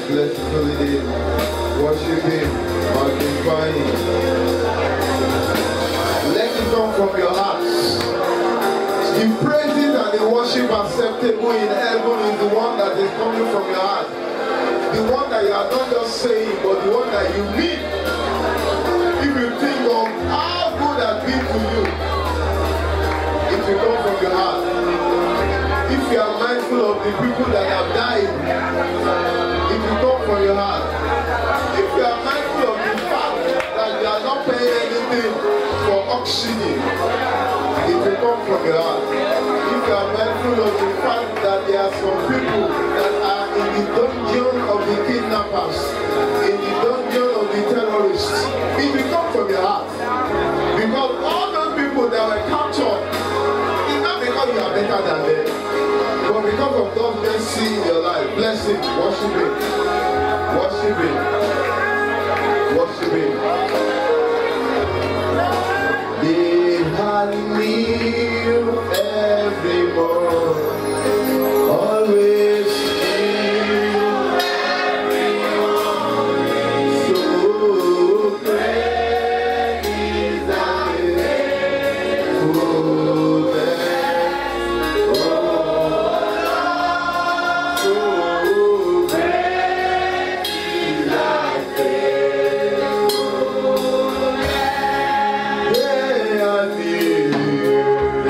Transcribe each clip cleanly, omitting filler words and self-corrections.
bless his holy name. Worship him, magnify him. Let it come from your hearts. The praises and the worship acceptable in heaven is the one that is coming from your heart. The one that you are not just saying, but the one that you mean. If you think of how good has been to you, it will come from your heart. If you are mindful of the people that have died, it will come from your heart. If you are mindful of the fact that you are not paying anything for oxygen, it will come from your heart. If you are mindful of the fact that there are some people that are in the dungeon of the kidnappers, in the dungeon of the terrorists, it will come from your heart. Because all those people that were captured, it's not because you are better than them, but because of God's mercy in your life. Bless him, worship him, worship him, worship him. They had me every morning, always every morning. So great is thy faithfulness. So great is thy faithfulness. They are near.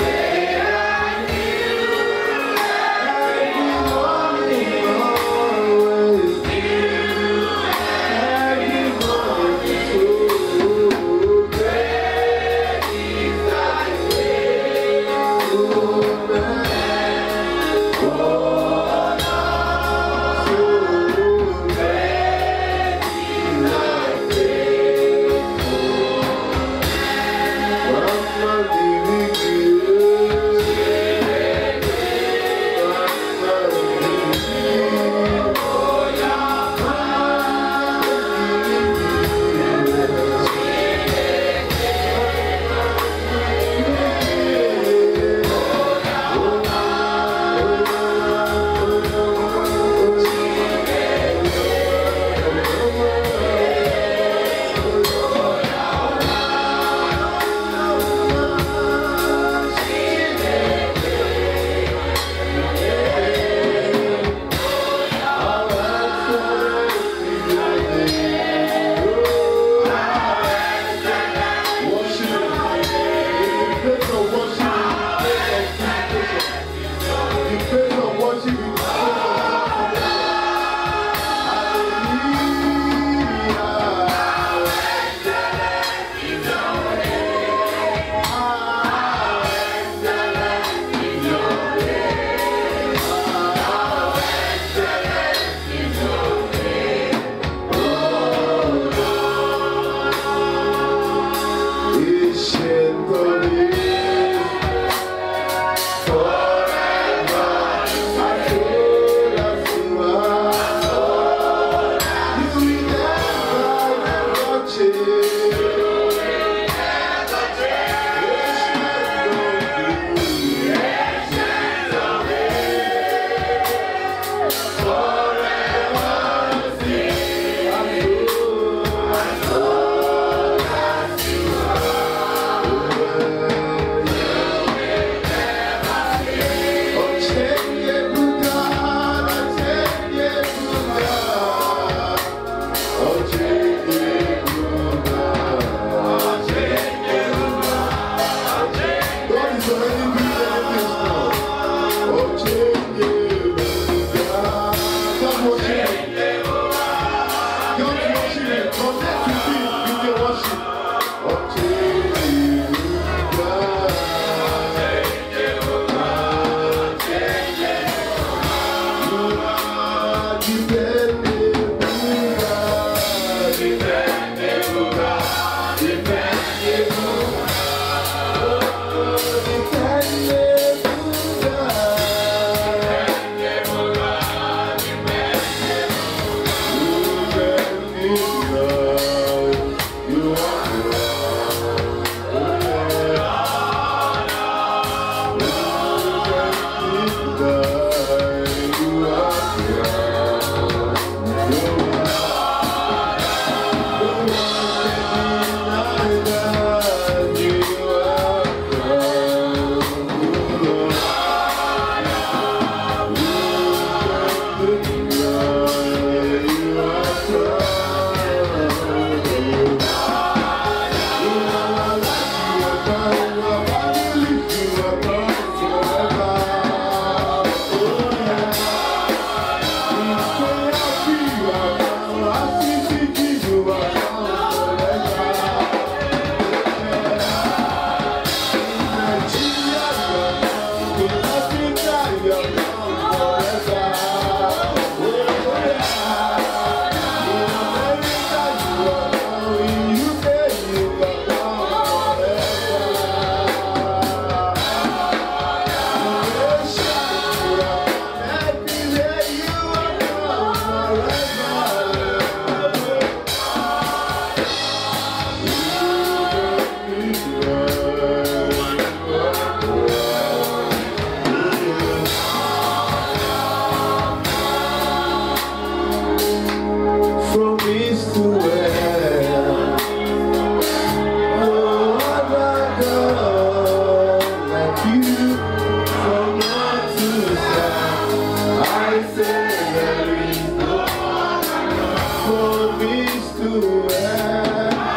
promise to well. No other God like you, from north to south. I say there is no other promise to well.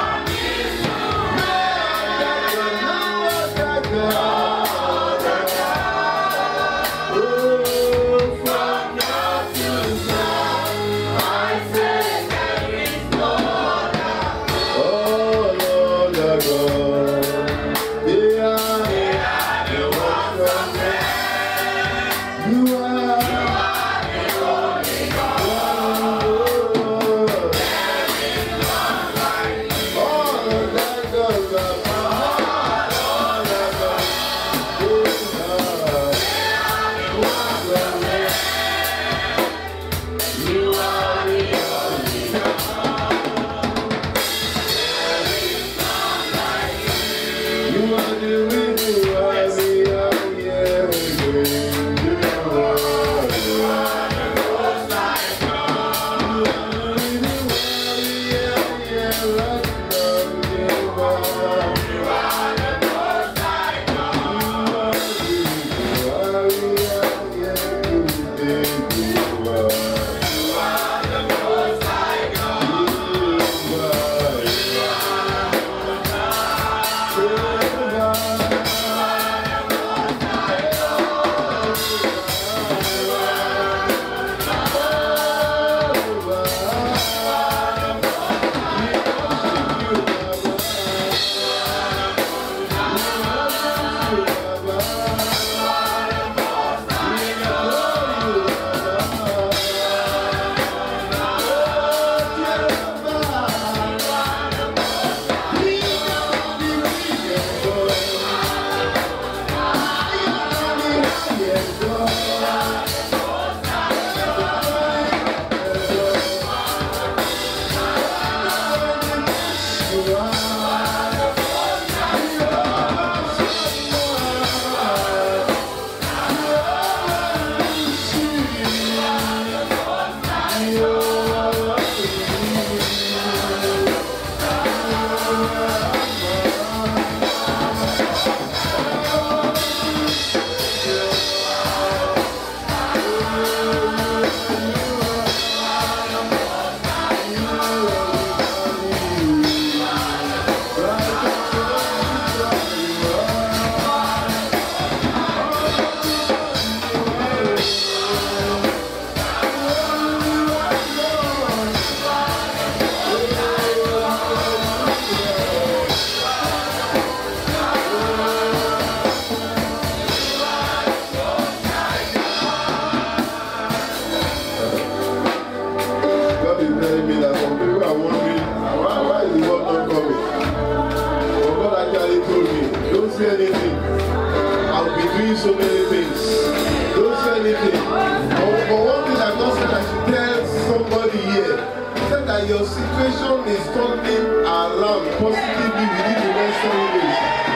So many things. Don't say anything. But one thing I just said I should tell somebody here. He said that your situation is turning around positively within the next 7 days.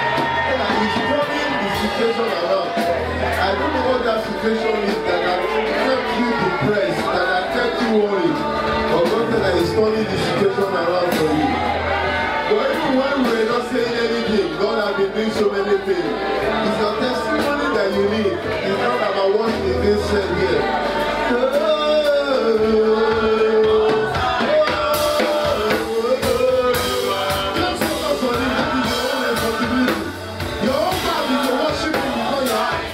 And he's turning the situation around. I don't know what that situation is that has kept you depressed, that has kept you worried. But God said that he's turning the situation around for you. But even when we were not saying anything, God has been doing so many things. It's your testimony that you need. It's not about what is being said here. Just focus on it. That is your own responsibility. Your own part is to worship Him before your eyes.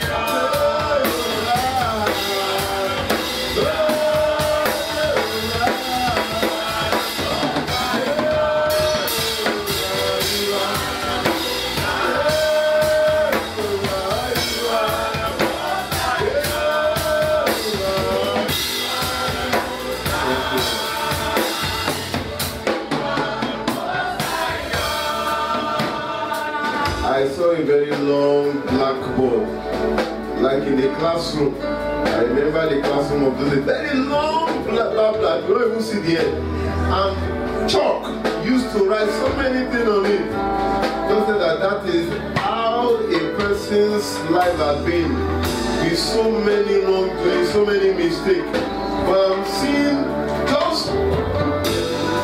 I saw a very long blackboard, like in a classroom. I remember the classroom of those days. Very long black. You don't even see the end. And chalk used to write so many things on it. Just that is how a person's life has been. With so many wrongdoings, so many mistakes. But I'm seeing just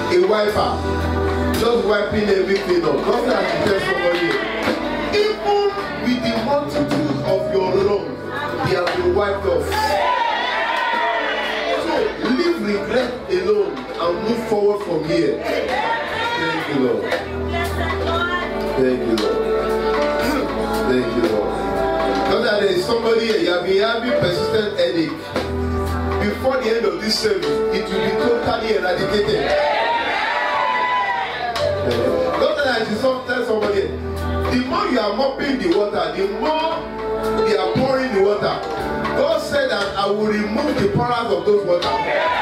wiper, just wiping everything up. God said I should tell somebody, even with the multitude of your wrongs, they have been wiped off. So leave regret alone and move forward from here. Thank you, Lord. Thank you, Lord. Thank you, Lord. Now that there is somebody here, you have been having persistent headache. Before the end of this service, it will be totally eradicated. Not that I should tell somebody, the more you are mopping the water, the more they are pouring the water. God said that I will remove the powers of those waters.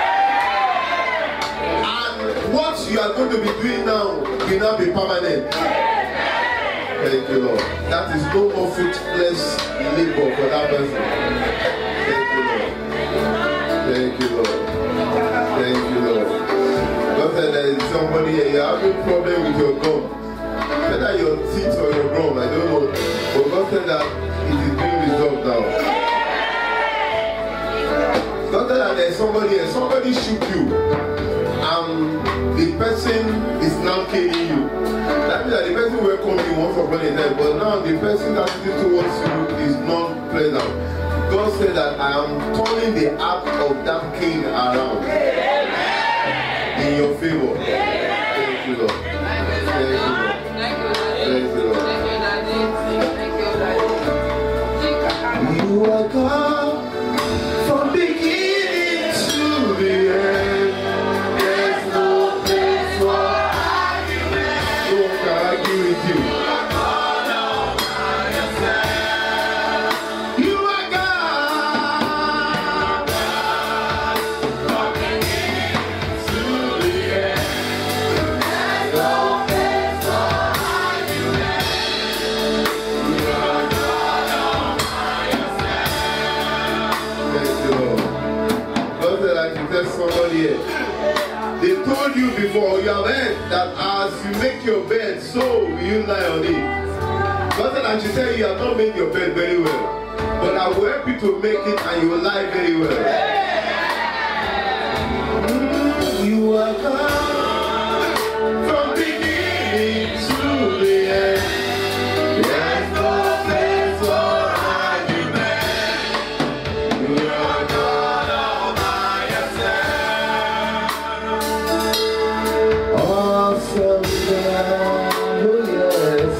And what you are going to be doing now will now be permanent. Thank you, Lord. That is no more fruitless labor for that person. Thank you, Lord. Thank you, Lord. Thank you, Lord. God said there is somebody here, you have a problem with your gum. Whether your teeth or your gum, I don't know. But God said that it is being resolved now. God said that there is somebody here, somebody shoot you. The person is now killing you. That means that the person welcomed you once upon a time, but now the person that is towards you is not pleasant. God said that I am turning the heart of that king around in your favor. Thank you, Lord. Thank you, Lord. Thank you, Lord. You are God from beginning to the end. There's no place for argument. No one can argue with you. Somebody here. They told you before, you have heard that as you make your bed, so will you lie on it. God said I should tell you, you have not made your bed very well, but I will help you to make it and you will lie very well. You are God from beginning to the end. There's no place for argument. You are God all by yourself. Awesome God, oh yes.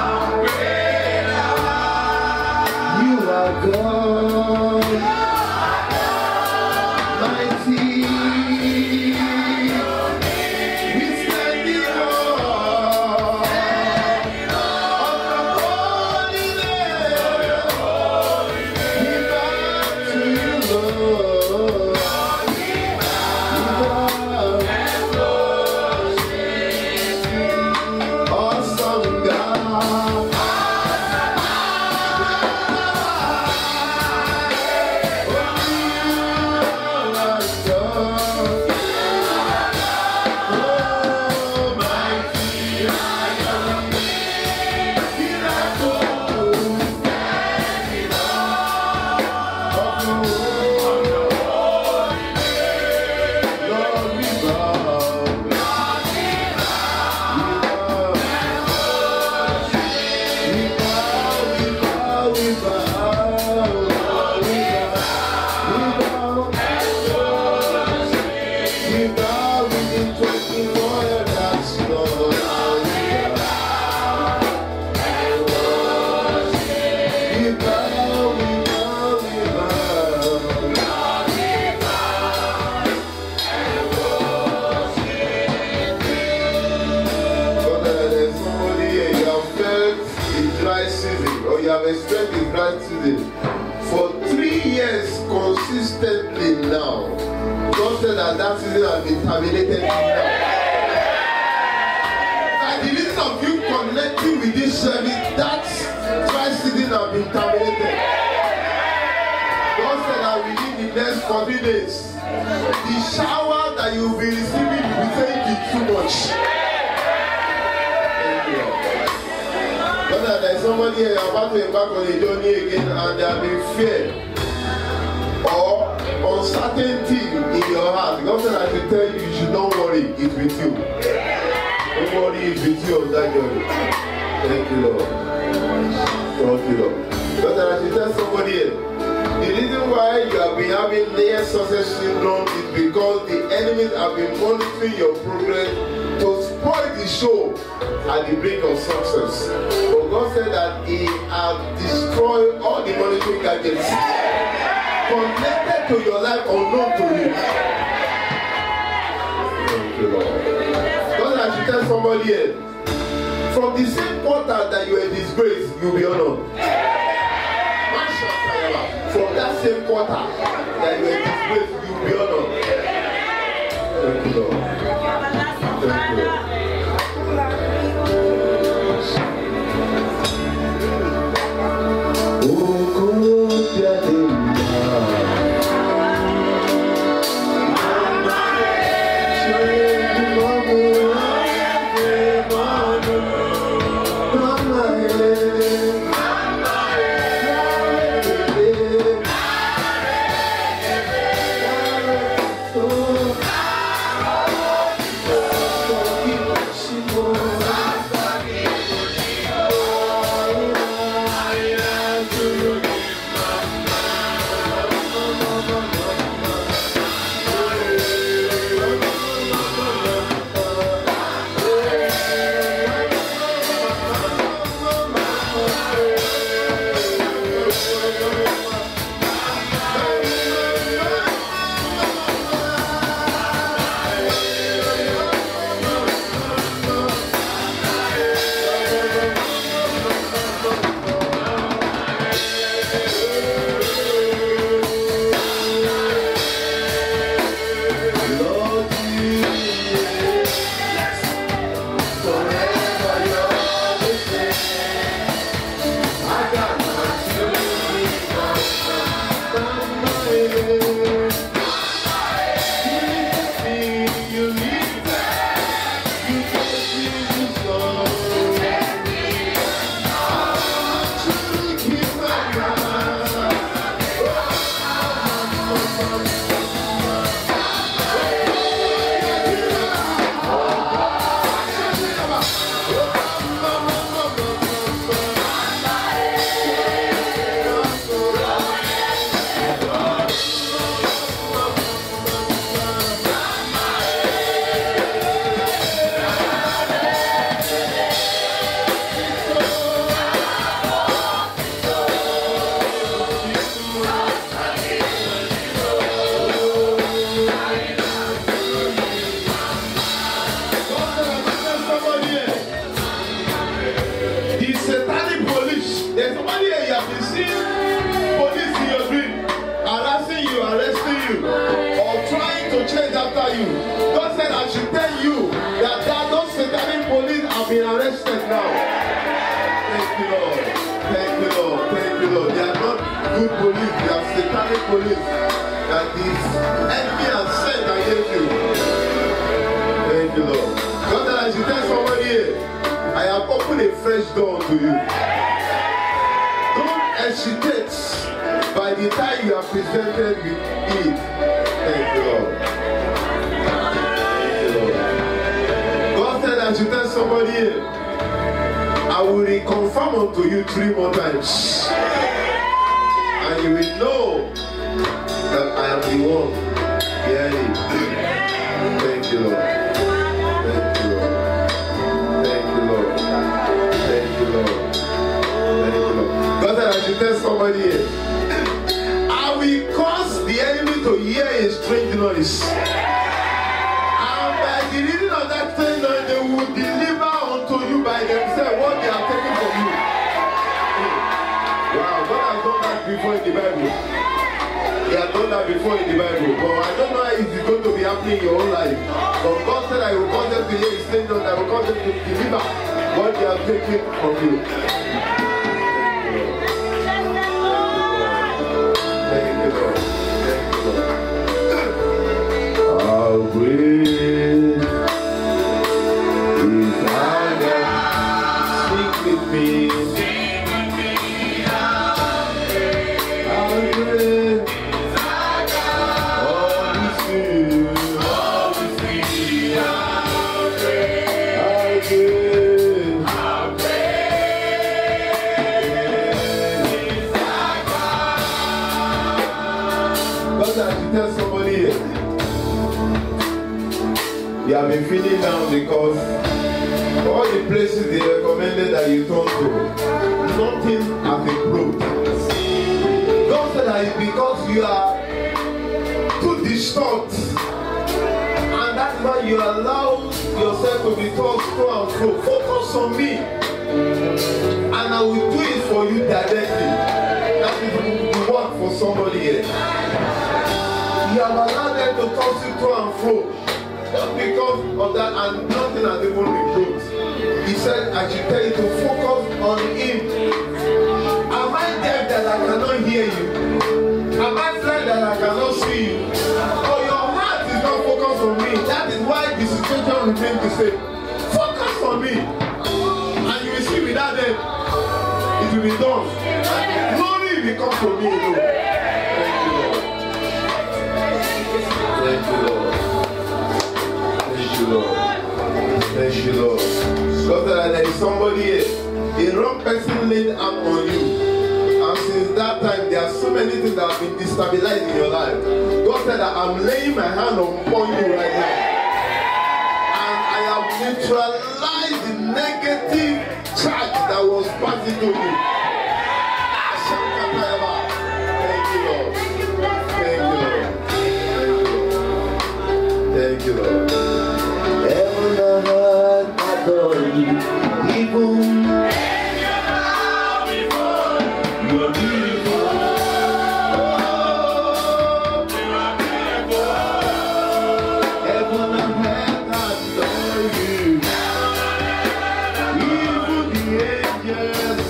You are God, mighty. We stand in awe of your holy name. We bow to you, Lord. We bow. Awesome God. For 3 years consistently now, God said that season has been terminated now. At the list of you connecting with this service, that dry season has been terminated. God said that within the next 40 days, the shower that you will be receiving will be saying it's too much. There's somebody here about to embark on a journey again and they have been fear or uncertainty in your heart. God said I should tell you, you should not worry, it's with you. Don't worry, it's with you on that journey. Thank you, Lord. Thank you, Lord. God said I should tell somebody else. The reason why you have been having near success syndrome is because the enemies have been monitoring your progress to spoil the show at the brink of success. But God said that He has destroyed all the monitoring gadgets connected to your life unknown to you. Thank you, Lord. God, I should tell somebody else, from the same quarter that you were disgraced, you'll be honored. From that same quarter that you were disgraced, you'll be honored. Thank you, Lord. Thank you, Lord. You have been feeling down because all the places they recommended that you turn to, nothing has improved. God said that it's because you are too disturbed, and that's why you allow yourself to be tossed to and fro. Focus on me, and I will do it for you directly. That is the work for somebody here. You have allowed them to toss you to and fro. Just because of that, and nothing has even improved. He said, I should tell you to focus on him. Am I deaf that I cannot hear you? Am I blind that I cannot see you? Or your heart is not focused on me? That is why the situation remains the same. Focus on me. And you will see without them, it will be done. And glory will come to me alone. Thank you, Lord. Thank you, Lord. Thank you, Lord. God said that there is somebody here, a wrong person laid hand on you. And since that time, there are so many things that have been destabilized in your life. God said that I'm laying my hand upon you right now. And I have neutralized the negative charge that was passed into you. Thank you, Lord. Thank you, Lord. Thank you, Lord. Heaven and earth adore you, even you are beautiful. Heaven and earth adore you, even the angels.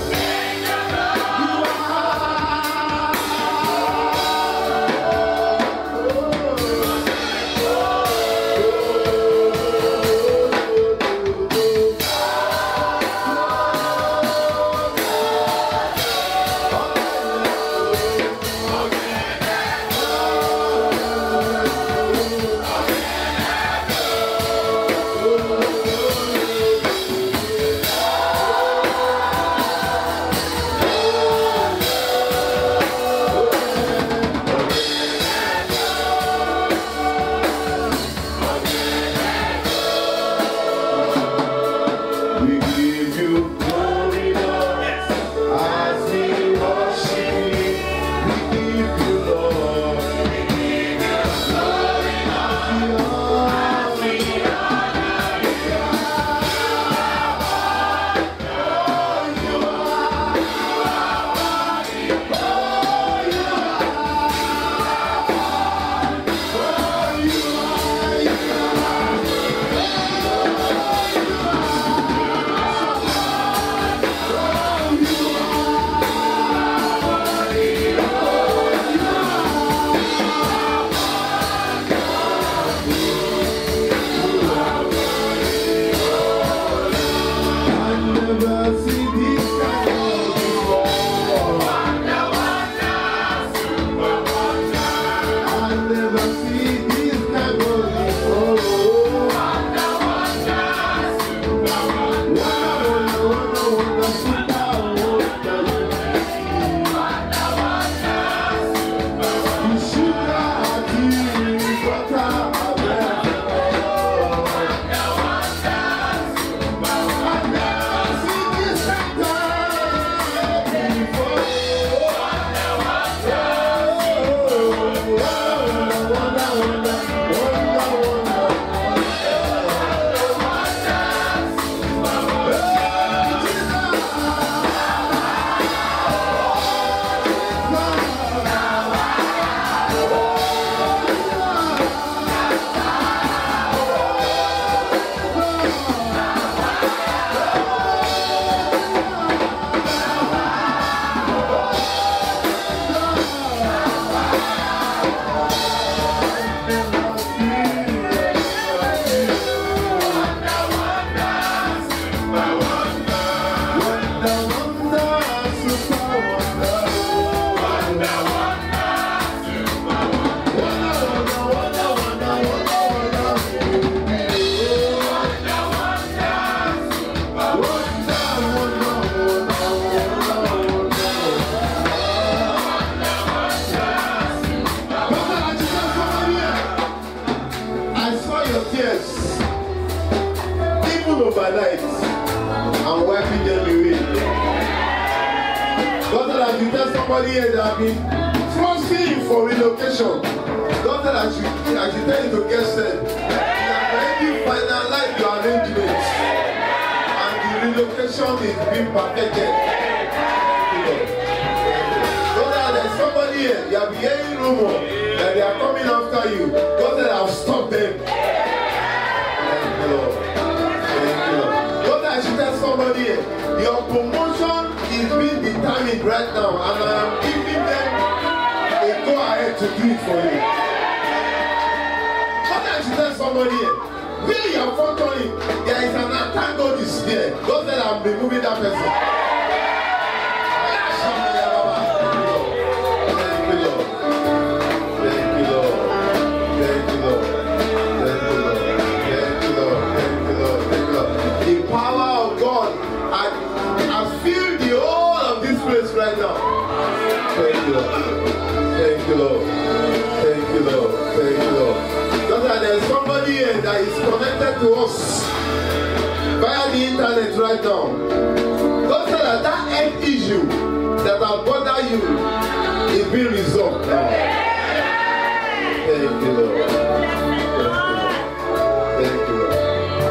overnight and wiping them away. God said that you tell somebody here that have been trusting you for relocation. God said that you tell you to get set. You have already finalized your arrangements. And the relocation is being perfected. God said there's somebody here, you have been hearing rumor that they are coming after you. God said I've stopped them. Thank you, Lord. Thank you, Lord. God said I should tell somebody here, your promotion is being determined right now, and I am giving them a go ahead to do it for you. What I should tell somebody here, where you are functioning, there is an antagonist there. God said I'm removing that person. Thank you, Lord. Thank you, Lord. Thank you, Lord. Thank you, Lord. Thank you, Lord. Thank you, Lord. Thank you, Lord. The power of God has filled the whole of this place right now. Thank you, Lord. Thank you, Lord. Thank you, Lord. Thank you, Lord. Just that there's somebody here that is connected to us via the internet right now. God said that that health issue that has bothered you is being resolved now. Thank you, Lord. Thank you, Lord.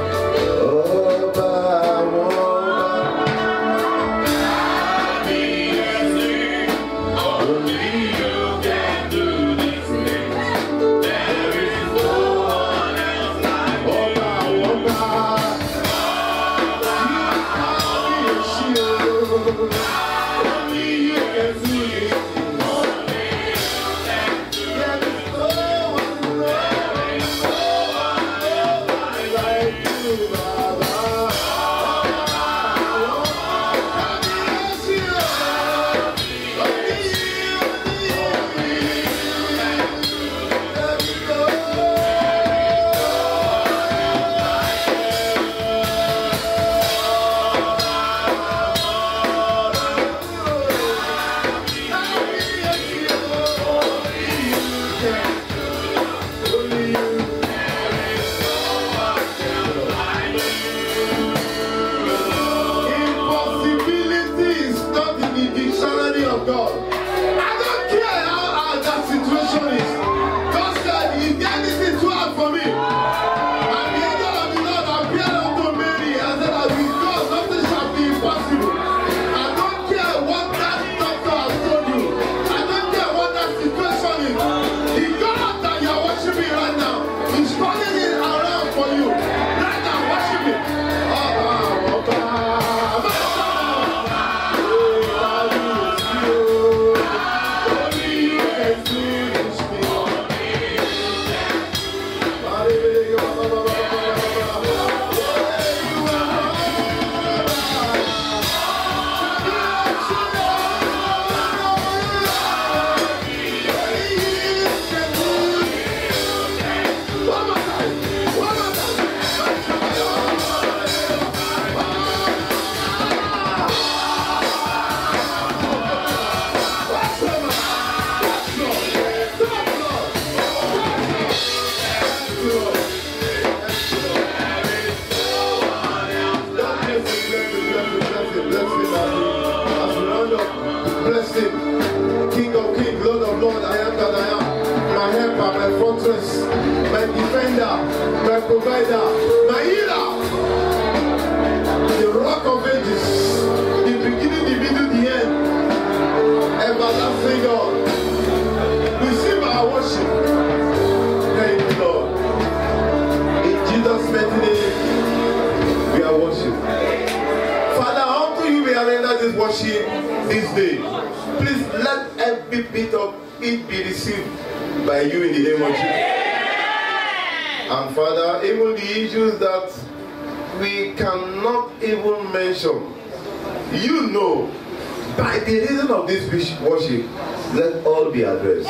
Worship, let all be addressed.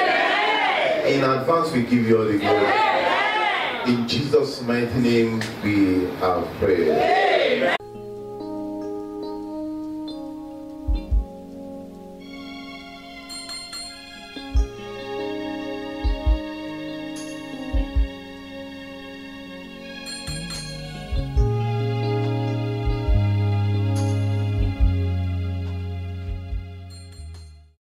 In advance, we give you all the glory. In Jesus' mighty name, we have prayed.